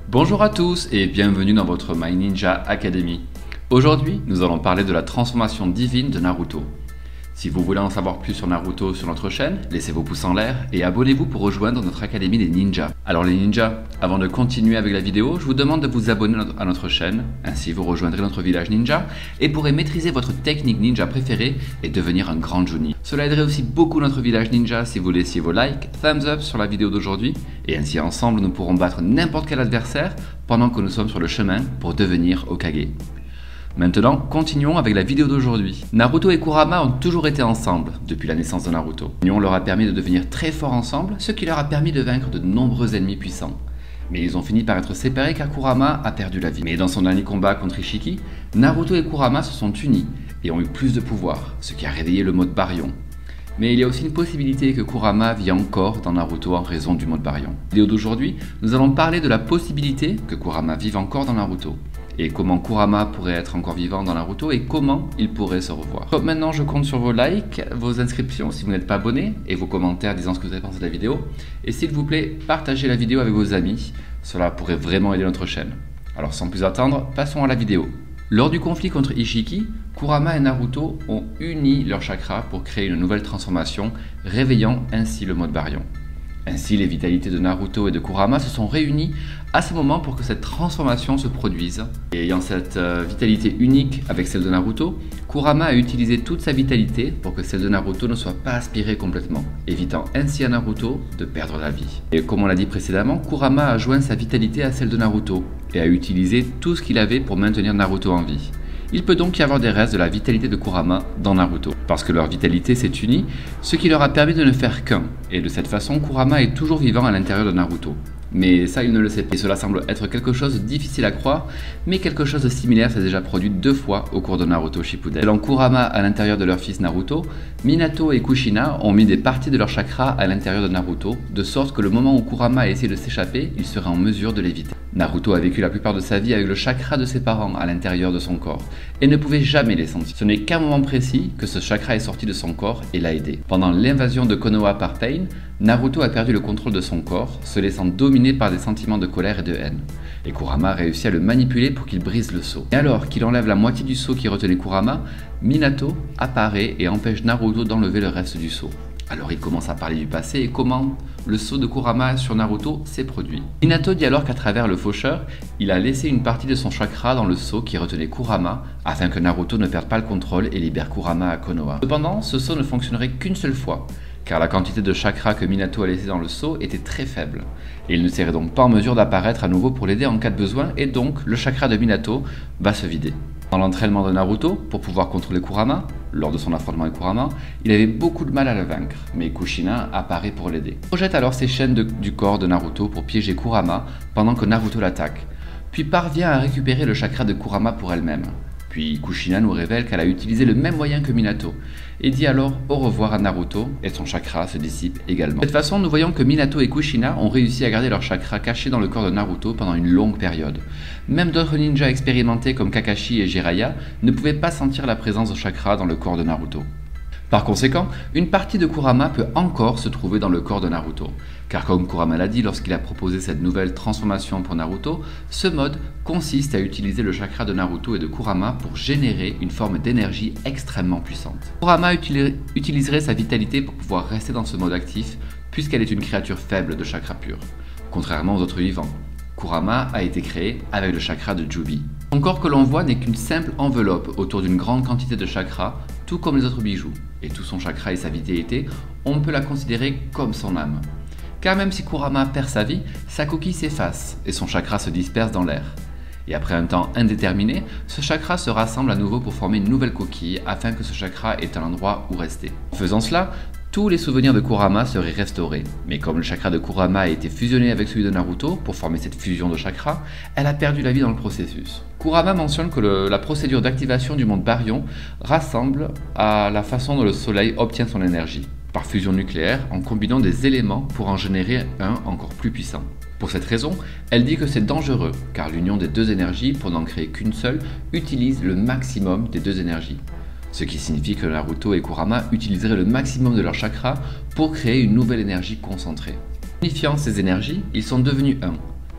Bonjour à tous et bienvenue dans votre My Ninja Academy. Aujourd'hui, nous allons parler de la transformation divine de Naruto. Si vous voulez en savoir plus sur Naruto sur notre chaîne, laissez vos pouces en l'air et abonnez-vous pour rejoindre notre Académie des Ninjas. Alors les ninjas, avant de continuer avec la vidéo, je vous demande de vous abonner à notre chaîne, ainsi vous rejoindrez notre village ninja et pourrez maîtriser votre technique ninja préférée et devenir un grand Jonin. Cela aiderait aussi beaucoup notre village ninja si vous laissiez vos likes, thumbs up sur la vidéo d'aujourd'hui et ainsi ensemble nous pourrons battre n'importe quel adversaire pendant que nous sommes sur le chemin pour devenir Hokage. Maintenant, continuons avec la vidéo d'aujourd'hui. Naruto et Kurama ont toujours été ensemble depuis la naissance de Naruto. L'union leur a permis de devenir très forts ensemble, ce qui leur a permis de vaincre de nombreux ennemis puissants. Mais ils ont fini par être séparés car Kurama a perdu la vie. Mais dans son dernier combat contre Ishiki, Naruto et Kurama se sont unis et ont eu plus de pouvoir, ce qui a réveillé le mode Baryon. Mais il y a aussi une possibilité que Kurama vit encore dans Naruto en raison du mode Baryon. Dans la vidéo d'aujourd'hui, nous allons parler de la possibilité que Kurama vive encore dans Naruto. Et comment Kurama pourrait être encore vivant dans Naruto et comment il pourrait se revoir. Donc maintenant, je compte sur vos likes, vos inscriptions si vous n'êtes pas abonné et vos commentaires disant ce que vous avez pensé de la vidéo. Et s'il vous plaît, partagez la vidéo avec vos amis, cela pourrait vraiment aider notre chaîne. Alors sans plus attendre, passons à la vidéo. Lors du conflit contre Ishiki, Kurama et Naruto ont uni leurs chakras pour créer une nouvelle transformation, réveillant ainsi le mode Baryon. Ainsi, les vitalités de Naruto et de Kurama se sont réunies à ce moment pour que cette transformation se produise. Et ayant cette vitalité unique avec celle de Naruto, Kurama a utilisé toute sa vitalité pour que celle de Naruto ne soit pas aspirée complètement, évitant ainsi à Naruto de perdre la vie. Et comme on l'a dit précédemment, Kurama a joint sa vitalité à celle de Naruto et a utilisé tout ce qu'il avait pour maintenir Naruto en vie. Il peut donc y avoir des restes de la vitalité de Kurama dans Naruto, parce que leur vitalité s'est unie, ce qui leur a permis de ne faire qu'un, et de cette façon Kurama est toujours vivant à l'intérieur de Naruto. Mais ça il ne le sait pas, et cela semble être quelque chose de difficile à croire, mais quelque chose de similaire s'est déjà produit 2 fois au cours de Naruto Shippuden. Selon Kurama à l'intérieur de leur fils Naruto, Minato et Kushina ont mis des parties de leur chakra à l'intérieur de Naruto, de sorte que le moment où Kurama a essayé de s'échapper, il serait en mesure de l'éviter. Naruto a vécu la plupart de sa vie avec le chakra de ses parents à l'intérieur de son corps, et ne pouvait jamais les sentir. Ce n'est qu'à un moment précis que ce chakra est sorti de son corps et l'a aidé. Pendant l'invasion de Konoha par Pain, Naruto a perdu le contrôle de son corps, se laissant dominer par des sentiments de colère et de haine. Et Kurama réussit à le manipuler pour qu'il brise le sceau. Et alors qu'il enlève la moitié du sceau qui retenait Kurama, Minato apparaît et empêche Naruto d'enlever le reste du sceau. Alors il commence à parler du passé et comment le sceau de Kurama sur Naruto s'est produit. Minato dit alors qu'à travers le faucheur, il a laissé une partie de son chakra dans le sceau qui retenait Kurama afin que Naruto ne perde pas le contrôle et libère Kurama à Konoha. Cependant, ce sceau ne fonctionnerait qu'une seule fois, car la quantité de chakra que Minato a laissé dans le sceau était très faible. Et il ne serait donc pas en mesure d'apparaître à nouveau pour l'aider en cas de besoin et donc le chakra de Minato va se vider. Dans l'entraînement de Naruto, pour pouvoir contrôler Kurama, lors de son affrontement avec Kurama, il avait beaucoup de mal à le vaincre, mais Kushina apparaît pour l'aider. Il projette alors ses chaînes du corps de Naruto pour piéger Kurama pendant que Naruto l'attaque, puis parvient à récupérer le chakra de Kurama pour elle-même. Puis Kushina nous révèle qu'elle a utilisé le même moyen que Minato, et dit alors au revoir à Naruto, et son chakra se dissipe également. De cette façon, nous voyons que Minato et Kushina ont réussi à garder leur chakra caché dans le corps de Naruto pendant une longue période. Même d'autres ninjas expérimentés comme Kakashi et Jiraiya ne pouvaient pas sentir la présence de chakra dans le corps de Naruto. Par conséquent, une partie de Kurama peut encore se trouver dans le corps de Naruto, car comme Kurama l'a dit lorsqu'il a proposé cette nouvelle transformation pour Naruto, ce mode consiste à utiliser le chakra de Naruto et de Kurama pour générer une forme d'énergie extrêmement puissante. Kurama utiliserait sa vitalité pour pouvoir rester dans ce mode actif, puisqu'elle est une créature faible de chakra pur, contrairement aux autres vivants. Kurama a été créé avec le chakra de Jubi. Son corps que l'on voit n'est qu'une simple enveloppe autour d'une grande quantité de chakra, tout comme les autres bijoux. Et tout son chakra et sa vitalité, on peut la considérer comme son âme. Car même si Kurama perd sa vie, sa coquille s'efface et son chakra se disperse dans l'air. Et après un temps indéterminé, ce chakra se rassemble à nouveau pour former une nouvelle coquille afin que ce chakra ait un endroit où rester. En faisant cela, tous les souvenirs de Kurama seraient restaurés, mais comme le chakra de Kurama a été fusionné avec celui de Naruto pour former cette fusion de chakra, elle a perdu la vie dans le processus. Kurama mentionne que la procédure d'activation du monde Baryon rassemble à la façon dont le soleil obtient son énergie, par fusion nucléaire en combinant des éléments pour en générer un encore plus puissant. Pour cette raison, elle dit que c'est dangereux, car l'union des deux énergies, pour n'en créer qu'une seule, utilise le maximum des deux énergies. Ce qui signifie que Naruto et Kurama utiliseraient le maximum de leur chakra pour créer une nouvelle énergie concentrée. Unifiant ces énergies, ils sont devenus un.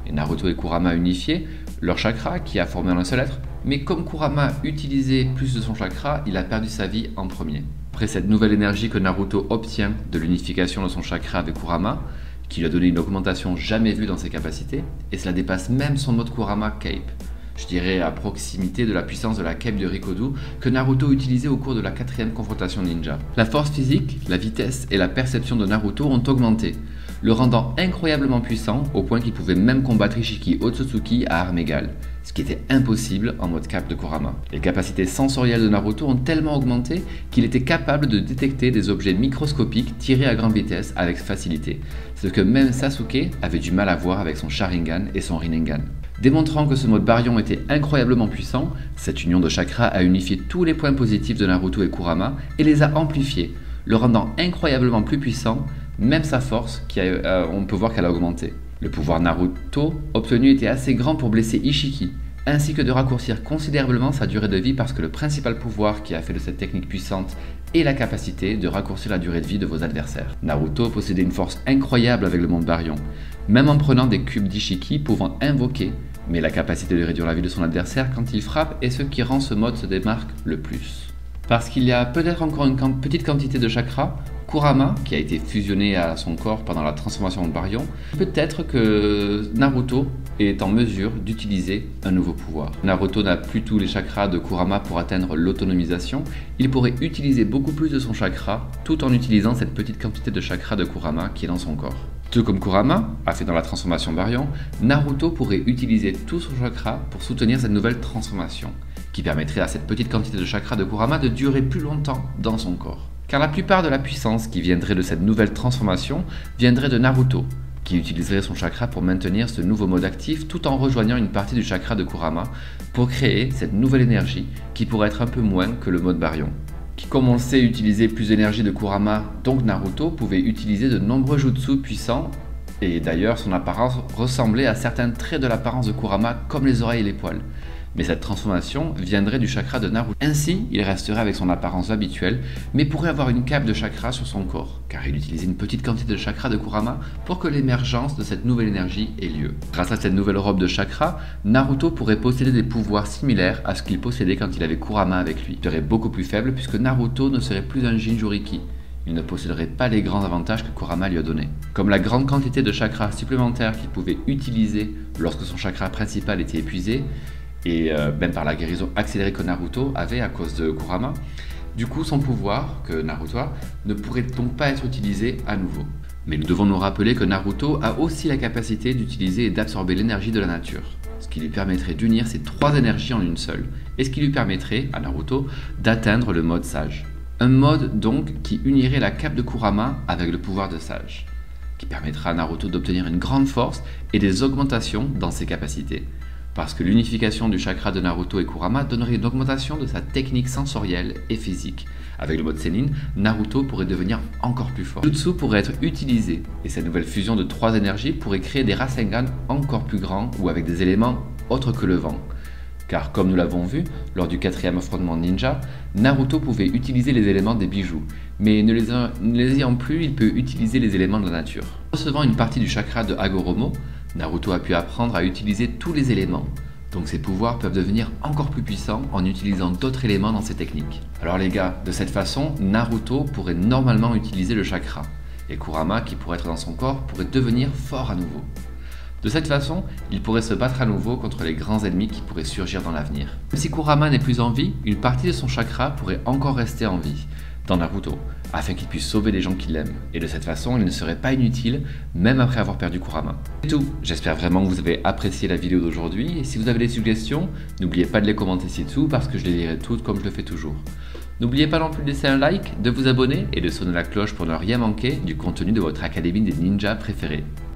et Naruto et Kurama unifiés leur chakra qui a formé un seul être, mais comme Kurama utilisait plus de son chakra, il a perdu sa vie en premier. Après cette nouvelle énergie que Naruto obtient de l'unification de son chakra avec Kurama, qui lui a donné une augmentation jamais vue dans ses capacités, et cela dépasse même son mode Kurama Cape. Je dirais à proximité de la puissance de la Cape de Rikodu que Naruto utilisait au cours de la 4e confrontation ninja. La force physique, la vitesse et la perception de Naruto ont augmenté, le rendant incroyablement puissant au point qu'il pouvait même combattre Ishiki Otsutsuki à armes égales, ce qui était impossible en mode Cape de Kurama. Les capacités sensorielles de Naruto ont tellement augmenté qu'il était capable de détecter des objets microscopiques tirés à grande vitesse avec facilité, ce que même Sasuke avait du mal à voir avec son Sharingan et son Rinnegan. Démontrant que ce mode baryon était incroyablement puissant, cette union de chakras a unifié tous les points positifs de Naruto et Kurama et les a amplifiés, le rendant incroyablement plus puissant, même sa force, on peut voir qu'elle a augmenté. Le pouvoir Naruto obtenu était assez grand pour blesser Ishiki, ainsi que de raccourcir considérablement sa durée de vie parce que le principal pouvoir qui a fait de cette technique puissante est la capacité de raccourcir la durée de vie de vos adversaires. Naruto possédait une force incroyable avec le monde baryon, même en prenant des cubes d'Ishiki pouvant invoquer, mais la capacité de réduire la vie de son adversaire quand il frappe est ce qui rend ce mode se démarque le plus. Parce qu'il y a peut-être encore une petite quantité de chakra, Kurama, qui a été fusionné à son corps pendant la transformation en baryon, peut-être que Naruto est en mesure d'utiliser un nouveau pouvoir. Naruto n'a plus tous les chakras de Kurama pour atteindre l'autonomisation, il pourrait utiliser beaucoup plus de son chakra tout en utilisant cette petite quantité de chakra de Kurama qui est dans son corps. Tout comme Kurama a fait dans la transformation baryon, Naruto pourrait utiliser tout son chakra pour soutenir cette nouvelle transformation, qui permettrait à cette petite quantité de chakra de Kurama de durer plus longtemps dans son corps. Car la plupart de la puissance qui viendrait de cette nouvelle transformation viendrait de Naruto, qui utiliserait son chakra pour maintenir ce nouveau mode actif tout en rejoignant une partie du chakra de Kurama pour créer cette nouvelle énergie qui pourrait être un peu moins que le mode baryon. Qui, comme on le sait, utilisait plus d'énergie de Kurama, donc Naruto pouvait utiliser de nombreux jutsu puissants, et d'ailleurs son apparence ressemblait à certains traits de l'apparence de Kurama comme les oreilles et les poils. Mais cette transformation viendrait du chakra de Naruto. Ainsi, il resterait avec son apparence habituelle, mais pourrait avoir une cape de chakra sur son corps, car il utilisait une petite quantité de chakra de Kurama pour que l'émergence de cette nouvelle énergie ait lieu. Grâce à cette nouvelle robe de chakra, Naruto pourrait posséder des pouvoirs similaires à ce qu'il possédait quand il avait Kurama avec lui. Il serait beaucoup plus faible puisque Naruto ne serait plus un Jinchuriki. Il ne posséderait pas les grands avantages que Kurama lui a donnés. Comme la grande quantité de chakra supplémentaire qu'il pouvait utiliser lorsque son chakra principal était épuisé, et même par la guérison accélérée que Naruto avait à cause de Kurama, du coup son pouvoir, que Naruto a, ne pourrait donc pas être utilisé à nouveau. Mais nous devons nous rappeler que Naruto a aussi la capacité d'utiliser et d'absorber l'énergie de la nature, ce qui lui permettrait d'unir ces trois énergies en une seule, et ce qui lui permettrait, à Naruto, d'atteindre le mode sage. Un mode donc qui unirait la cape de Kurama avec le pouvoir de sage, qui permettra à Naruto d'obtenir une grande force et des augmentations dans ses capacités. Parce que l'unification du chakra de Naruto et Kurama donnerait une augmentation de sa technique sensorielle et physique. Avec le mode Senin, Naruto pourrait devenir encore plus fort. Jutsu pourrait être utilisé, et cette nouvelle fusion de trois énergies pourrait créer des Rasengan encore plus grands ou avec des éléments autres que le vent. Car comme nous l'avons vu, lors du 4e affrontement ninja, Naruto pouvait utiliser les éléments des bijoux, mais ne les ayant plus, il peut utiliser les éléments de la nature. Recevant une partie du chakra de Hagoromo, Naruto a pu apprendre à utiliser tous les éléments, donc ses pouvoirs peuvent devenir encore plus puissants en utilisant d'autres éléments dans ses techniques. Alors les gars, de cette façon, Naruto pourrait normalement utiliser le chakra, et Kurama, qui pourrait être dans son corps, pourrait devenir fort à nouveau. De cette façon, il pourrait se battre à nouveau contre les grands ennemis qui pourraient surgir dans l'avenir. Même si Kurama n'est plus en vie, une partie de son chakra pourrait encore rester en vie dans Naruto, afin qu'il puisse sauver les gens qu'il aime. Et de cette façon, il ne serait pas inutile, même après avoir perdu Kurama. C'est tout. J'espère vraiment que vous avez apprécié la vidéo d'aujourd'hui. Et si vous avez des suggestions, n'oubliez pas de les commenter ci-dessous parce que je les lirai toutes comme je le fais toujours. N'oubliez pas non plus de laisser un like, de vous abonner et de sonner la cloche pour ne rien manquer du contenu de votre académie des ninjas préférés.